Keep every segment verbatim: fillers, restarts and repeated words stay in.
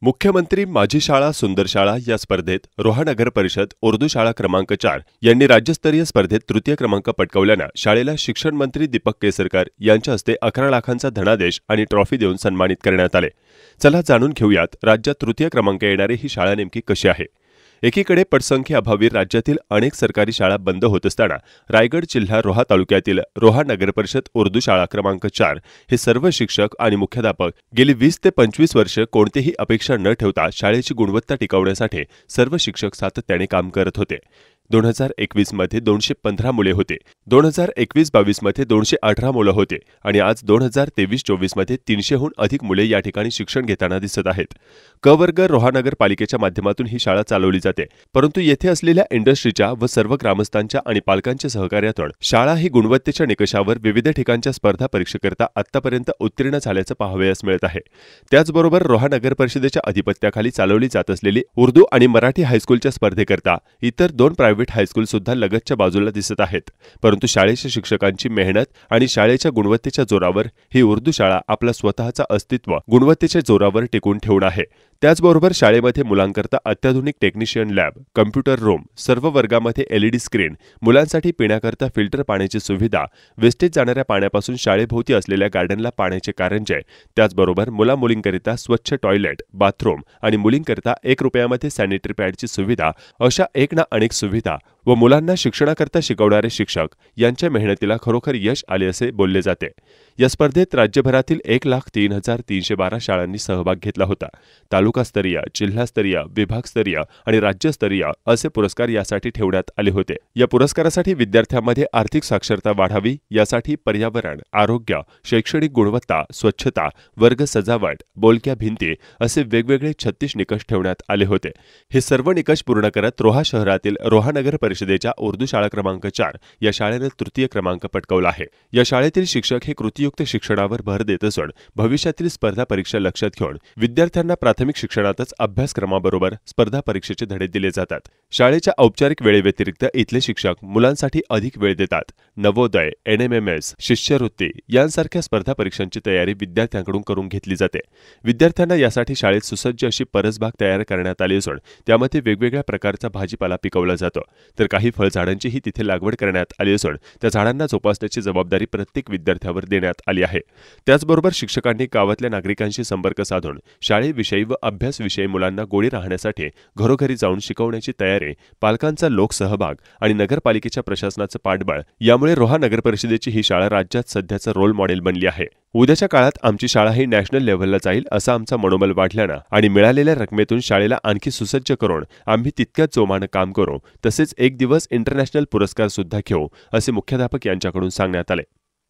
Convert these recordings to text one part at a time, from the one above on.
मुख्यमंत्री माझी शाळा सुंदर शाळा या स्पर्धेत रोहा नगर परिषद उर्दू शाळा क्रमांक चार यांनी राज्यस्तरीय स्पर्धेत तृतीय क्रमांक पटकावल्यानं शाळेला शिक्षण मंत्री दीपक केसरकर यांच्या हस्ते अकरा लाखांचा धनादेश आणि ट्रॉफी देऊन सन्मानित करण्यात आले। चला जाणून घेऊयात राज्यात तृतीय क्रमांक येणारी ही शाळा नेमकी कशी आहे। एकीकडे पटसंख्या अभावी राज्यातील अनेक सरकारी शाळा बंद होत असताना रायगड जिल्हा रोहा तालुक्यातील रोहा नगर परिषद उर्दू शाळा क्रमांक चार हे सर्व शिक्षक आणि मुख्याध्यापक गेली वीस ते पंचवीस वर्ष कोणतीही अपेक्षा न ठेवता शाळेची गुणवत्ता टिकवण्यासाठी सर्व शिक्षक सातत्याने काम करत होते। दोन हजार एकवीस मध्ये दोनशे पंधरा मुले होते, दोन हजार एकवीस बावीस मध्ये दोनशे अठरा मुलं होते आणि आज दोन हजार तेवीस चोवीस मध्ये तीनशेहून अधिक मुले या ठिकाणी शिक्षण घेताना दिसत आहेत। क वर्ग रोहा नगर पालिकेच्या माध्यमातून ही शाळा चालवली जाते, परंतु येथे असलेल्या इंडस्ट्रीच्या व सर्व ग्रामस्थांच्या आणि पालकांच्या सहकार्यातून शाळा ही गुणवत्तेच्या निकषावर विविध ठिकाणच्या स्पर्धा परीक्षेकरता आतापर्यंत उत्तीर्ण झाल्याचं पाहावयास मिळत आहे। त्याचबरोबर रोहा नगर परिषदेच्या अधिपत्याखाली चालवली जात असलेली उर्दू आणि मराठी हायस्कूलच्या स्पर्धेकरता इतर दोन प्रायव्हेट हायस्कूल सुद्धा लगतच्या बाजूला दिसत आहेत, परंतु शाळेच्या शिक्षकांची मेहनत आणि शाळेच्या गुणवत्तेच्या जोरावर ही उर्दू शाळा आपला स्वतःचा अस्तित्व गुणवत्तेच्या जोरावर टिकून ठेवून आहे। त्याचबरोबर शाळेमध्ये मुलांकरता अत्याधुनिक टेक्निशियन लॅब, कम्प्युटर रूम, सर्व वर्गामध्ये एलईडी स्क्रीन, मुलांसाठी पिण्याकरता फिल्टर पाण्याची सुविधा, वेस्टेज जाणाऱ्या पाण्यापासून शाळेभोवती असलेल्या गार्डनला पाण्याचे कारंजे, त्याचबरोबर मुला मुलींकरिता स्वच्छ टॉयलेट, बाथरूम आणि मुलींकरता एक रुपयामध्ये सॅनिटरी पॅडची सुविधा अशा एक ना अनेक सुविधा व मुलांना शिक्षणाकरता शिकवणारे शिक्षक यांच्या मेहनतीला खरोखर यश आले असे बोलले जाते। या स्पर्धेत राज्यभरातील एक लाख तीन हजार तीनशे बारा शाळांनी सहभाग घेतला होता। तालुकास्तरीय, जिल्हास्तरीय, विभागस्तरीय आणि राज्यस्तरीय असे पुरस्कार यासाठी ठेवण्यात आले होते। या पुरस्कारासाठी विद्यार्थ्यांमध्ये आर्थिक साक्षरता वाढावी यासाठी पर्यावरण, आरोग्य, शैक्षणिक गुणवत्ता, स्वच्छता, वर्ग सजावट, बोलक्या भिंती असे वेगवेगळे छत्तीस निकष ठेवण्यात आले होते। हे सर्व निकष पूर्ण करत रोहा शहरातील रोहा नगर परिषदेच्या उर्दू शाळा क्रमांक चार या शाळेने तृतीय क्रमांक पटकावला आहे। या शाळेतील शिक्षक हे कृतीयुक्त शिक्षणावर भर देत असून भविष्यातील स्पर्धा परीक्षा लक्षात घेऊन विद्यार्थ्यांना प्राथमिक शिक्षणातच अभ्यासक्रमाबरोबर स्पर्धा परीक्षेचे धडे दिले जातात। शाळेच्या औपचारिक वेळेव्यतिरिक्त इथले शिक्षक मुलांसाठी अधिक वेळ देतात। नवोदय, एनएमएमएस, शिष्यवृत्ती यांसारख्या स्पर्धा परीक्षांची तयारी विद्यार्थ्यांकडून करून घेतली जाते। विद्यार्थ्यांना यासाठी शाळेत सुसज्ज अशी परसबाग तयार करण्यात आली असून त्यामध्ये वेगवेगळ्या प्रकारचा भाजीपाला पिकवला जातो, तर काही फळझाडांचीही तिथे लागवड करण्यात आली असून त्या झाडांना जोपासण्याची जबाबदारी प्रत्येक विद्यार्थ्यावर देण्यात आली आहे। त्याचबरोबर शिक्षकांनी गावातल्या नागरिकांशी संपर्क साधून शाळेविषयी व अभ्यासविषयी मुलांना गोडी राहण्यासाठी घरोघरी जाऊन शिकवण्याची तयारी, पालकांचा लोकसहभाग आणि नगरपालिकेच्या प्रशासनाचं पाठबळ यामुळे रोहा नगर परिषदेची ही शाळा राज्यात सध्याचं रोल मॉडेल बनली आहे। उद्याच्या काळात आमची शाळा ही नॅशनल लेव्हलला जाईल असा आमचा मनोबल वाढल्यानं आणि मिळालेल्या रकमेतून शाळेला आणखी सुसज्ज करून आम्ही तितक्याच जोमानं काम करू, तसेच एक दिवस इंटरनॅशनल पुरस्कार सुद्धा घेऊ असे मुख्याध्यापक यांच्याकडून सांगण्यात आले।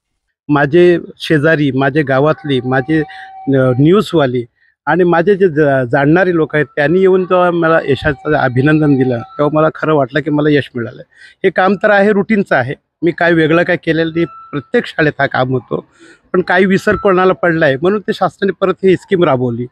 माझे शेजारी, माझे गावातले, माझे न्यूजवाले आणि माझे जे जाणणारे लोक आहेत त्यांनी येऊन जेव्हा मला यशाचं अभिनंदन दिलं तेव्हा मला खरं वाटलं की मला यश मिळालं। हे काम तर आहे, रुटीनचं आहे, मी काय वेगळं काय केलेलं नाही, प्रत्येक शाळेत हा काम होतो, पण काही विसर कोणाला पडला आहे म्हणून ते शासनाने परत ही स्कीम राबवली।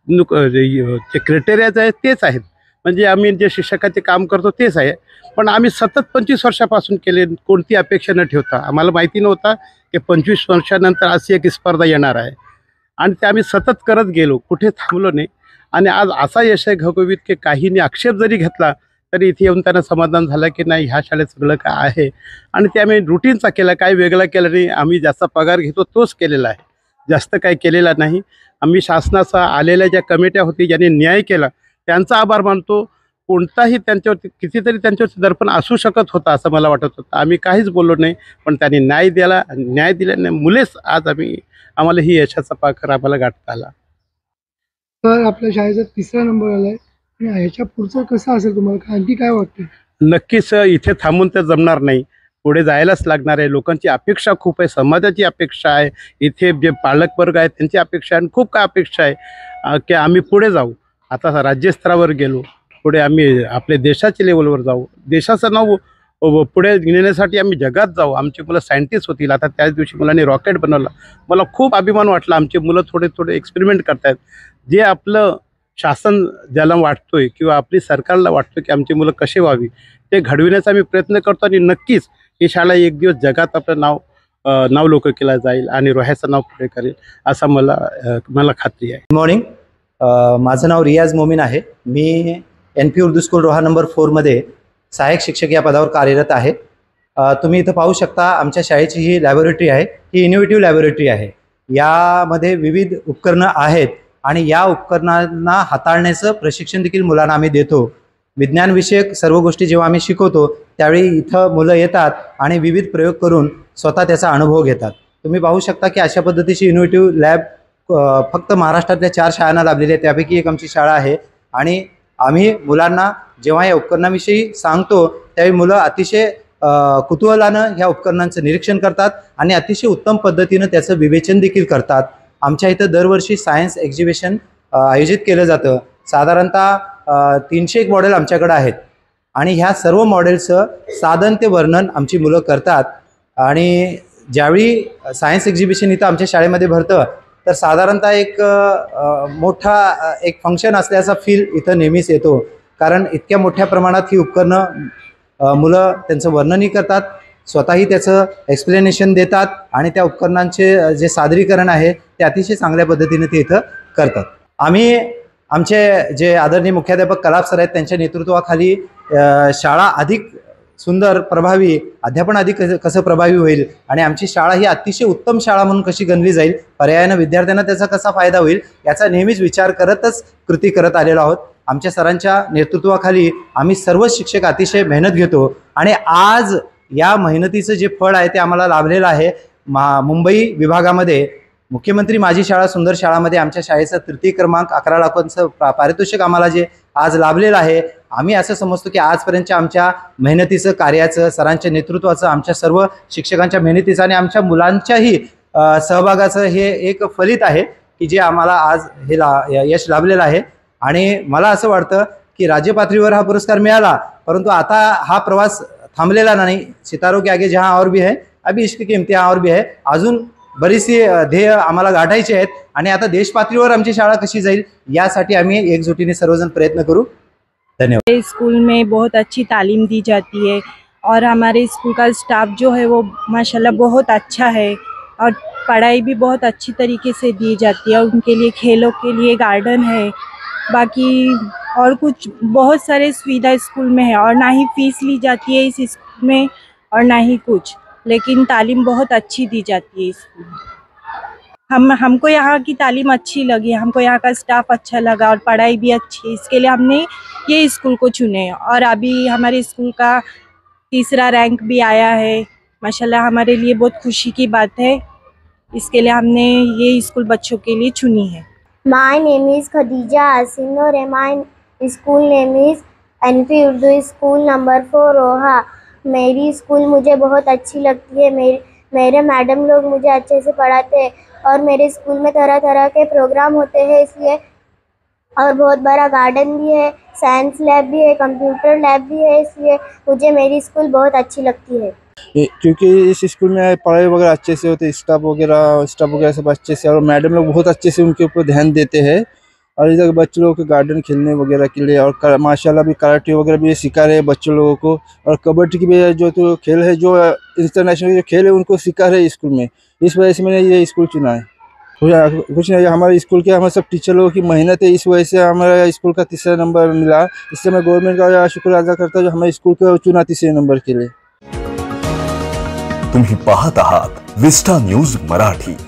जे क्रायटेरिया आहे तेच आहेत, म्हणजे आम्ही जे शिक्षकाचे काम करतो तेच आहे, पण आम्ही सतत पंचवीस वर्षापासून केले, कोणती अपेक्षा न ठेवता। आम्हाला माहिती नव्हता की पंचवीस वर्षानंतर अशी एक स्पर्धा येणार आहे आणि ते आम्ही सतत करत गेलो, कुठे थांबलो नाही आणि आज असा यश आहे घवघवीत की काहींनी आक्षेप जरी घेतला तरी इथे येऊन त्यांना समाधान झालं की नाही ह्या शाळेत सगळं काय आहे आणि ते आम्ही रुटीनचा केला, काही वेगळा केला नाही। आम्ही जास्त पगार घेतो तोच केलेला आहे, जास्त काही केलेला नाही। आम्ही शासनाचा आलेल्या ज्या कमिट्या होती ज्यांनी न्याय केला त्यांचा आभार मानतो। कोणताही त्यांच्यावरती कितीतरी त्यांच्यावरती दर्पण असू शकत होता असं मला वाटत होतं, आम्ही काहीच बोललो नाही, पण त्यांनी न्याय दिला, न्याय दिल्याने मुलेच आज आम्ही आम्हाला ही यशाचा पाखर आम्हाला गाठता आला। तर आपल्या शाळेचा तिसरा नंबर आलाय आणि ह्याच्या पुढचं कसं असेल तुम्हाला, आणखी काय वाटतं? नक्कीच इथे थांबून तर जमणार नाही, पुढे जायलाच लागणार आहे। लोकांची अपेक्षा खूप आहे, समाजाची अपेक्षा आहे, इथे जे पालक वर्ग आहेत त्यांची अपेक्षा आहे, खूप काय अपेक्षा आहे की आम्ही पुढे जाऊ। आता राज्यस्तरावर गेलो, पुढे आम्ही आपल्या देशाच्या लेवलवर जाऊ, देशाचं नाव पुढे नेण्यासाठी आम्ही जगात जाऊ। आमची मुलं सायंटिस्ट होतील। आता त्याच दिवशी मुलांनी रॉकेट बनवलं, मला खूप अभिमान वाटला। आमचे मुलं थोडे थोडे एक्सपेरिमेंट करतायत, जे आपलं शासन ज्याला वाटतोय किंवा आपली सरकारला वाटतोय की आमची मुलं कशी व्हावी ते घडविण्याचा आम्ही प्रयत्न करतो आणि नक्कीच ही शाळा एक दिवस जगात आपलं नाव नाव लोक केला जाईल आणि रोह्याचं नाव पुढे करेल असं मला मला खात्री आहे। गुड मॉर्निंग, अ, माझं नाव रियाज मोमीन आहे. मी N P Urdu school Roha number फोरमध्ये सहाय्यक शिक्षक या पदावर कार्यरत आहे. अ, तुम्ही इथं पाहू शकता आमच्या शाळेची ही लॅबोरेटरी आहे, ही इनोव्हेटिव्ह लॅबोरेटरी आहे. यामध्ये विविध उपकरणं आहेत आणि या उपकरणांना हाताळण्याचं प्रशिक्षण देखील मुलांना आम्ही देतो. विज्ञानविषयक सर्व गोष्टी जेव्हा आम्ही शिकवतो त्यावेळी इथं मुलं येतात आणि विविध प्रयोग करून स्वतः त्याचा अनुभव घेतात. तुम्ही पाहू शकता की अशा पद्धतीची इनोव्हेटिव्ह लॅब फक्त महाराष्ट्रातल्या चार शाळांना लाभलेली आहे, त्यापैकी एक आमची शाळा आहे. आणि आम्ही मुलांना जेव्हा या उपकरणाविषयी सांगतो त्यावेळी मुलं अतिशय कुतूहलानं ह्या उपकरणांचं निरीक्षण करतात आणि अतिशय उत्तम पद्धतीनं त्याचं विवेचन देखील करतात. आमच्या इथं दरवर्षी सायन्स एक्झिबिशन आयोजित केलं जातं. साधारणतः तीनशे एक मॉडेल आमच्याकडे आहेत आणि ह्या सर्व मॉडेल्सचं साधन ते वर्णन आमची मुलं करतात. आणि ज्यावेळी सायन्स एक्झिबिशन इथं आमच्या शाळेमध्ये भरतं तर साधारणतः एक मोठा एक फंक्शन असल्याचा फील इथं नेहमीच येतो, कारण इतक्या मोठ्या प्रमाणात ही उपकरणं मुलं त्यांचं वर्णनही करतात, स्वतःही त्याचं एक्सप्लेनेशन देतात आणि त्या उपकरणांचे जे सादरीकरण आहे ते अतिशय चांगल्या पद्धतीने ते इथं करतात. आम्ही आमचे जे आदरणीय मुख्याध्यापक कलाप सर आहेत त्यांच्या नेतृत्वाखाली शाळा अधिक सुंदर प्रभावी, अध्यापन अधिक कसं प्रभावी होईल आणि आमची शाळा ही अतिशय उत्तम शाळा म्हणून कशी गणली जाईल, पर्यायानं विद्यार्थ्यांना त्याचा कसा फायदा होईल याचा नेहमीच विचार करतच कृती करत आलेलो आहोत. आमच्या सरांच्या नेतृत्वाखाली आम्ही सर्व शिक्षक अतिशय मेहनत घेतो आणि आज या मेहनतीचं जे फळ आहे ते आम्हाला लाभलेलं आहे. मा मुंबई विभागामध्ये मुख्यमंत्री माझी शाळा सुंदर शाळामध्ये आमच्या शाळेचा तृतीय क्रमांक अकरा लाखांचं पारितोषिक आम्हाला जे आज लाभलेलं आहे. आम्ही असं समजतो की आजपर्यंतच्या आमच्या मेहनतीचं, कार्याचं, सरांच्या नेतृत्वाचं, आमच्या सर्व शिक्षकांच्या मेहनतीचं आणि आमच्या मुलांच्याही सहभागाचं हे एक फलित आहे की जे आम्हाला आज हे ला यश लाभलेलं आहे. आणि मला असं वाटतं की राज्य पातळीवर हा पुरस्कार मिळाला, परंतु आता हा प्रवास थांबलेला नाही. सितारों के आगे जहां और भी है, अभी इश्क की इम्तिहान और भी है. अजून बरीचशी ध्येय आम्हाला गाठायची आहेत आणि आता देश पातळीवर आमची शाळा कशी जाईल यासाठी आम्ही एकजुटीने सर्वजण प्रयत्न करू. धन्यवाद. स्कूल में बहुत अच्छी तालीम दी जाती है और हमारे स्कूल का स्टाफ जो है वो माशाल्लाह बहुत अच्छा है और पढ़ाई भी बहुत अच्छी तरीके से दी जाती है. उनके लिए खेलों के लिए गार्डन है, बाकी और कुछ बहुत सारे सुविधा स्कूल में है और ना ही फीस ली जाती है इस स्कूल में और ना ही कुछ, लेकिन तालीम बहुत अच्छी दी जाती है स्कूल में. हम हमको यहाँ की तालीम अच्छी लगी, हमको यहाँ का स्टाफ अच्छा लगा और पढ़ाई भी अच्छी, इसके लिए हमने ये स्कूल को चुने और अभी हमारे स्कूल का तीसरा रैंक भी आया है. माशाल्लाह हमारे लिए बहुत खुशी की बात है, इसके लिए हमने ये स्कूल बच्चों के लिए चुनी है. My name is Khadija Asim Noor. My school name is N P Urdu school number four Roha. मेरी स्कूल मुझे बहुत अच्छी लगती है. मेरे मेरे मैडम लोग मुझे अच्छे से पढ़ाते हैं और मेरे स्कूल में तरह तरह के प्रोग्राम होते हैं, इसलिए और बहुत बड़ा गार्डन भी है, साइंस लैब भी है, कंप्यूटर लैब भी है, इसलिए मुझे मेरी स्कूल बहुत अच्छी लगती है. क्योंकि इस स्कूल में पढ़ाई वगैरह अच्छे से होते, स्टाफ वगैरह स्टाफ वगैरह सब अच्छे से, और मैडम लोग बहुत अच्छे से उनके ऊपर ध्यान देते हैं. और इधर बच्चों लोगों के गार्डन खेलने वगैरह के लिए और माशाल्लाह भी कराटे वगैरह भी सिखा रहे हैं बच्चों लोगों को. और कबड्डी की भी जो तो खेल है, जो इंटरनेशनल जो खेल है उनको सिखा रहे हैं स्कूल में. इस वजह से मैंने ये स्कूल चुना है. कुछ नहीं, हमारे स्कूल के हमारे सब टीचर लोगों की मेहनत है, इस वजह से हमारा स्कूल का तीसरा नंबर मिला. इससे मैं गवर्नमेंट का शुक्र अदा करता हूँ जो हमारे स्कूल को चुना तीसरे नंबर के लिए. तुम्ही पाहत आहात विस्टा न्यूज मराठी.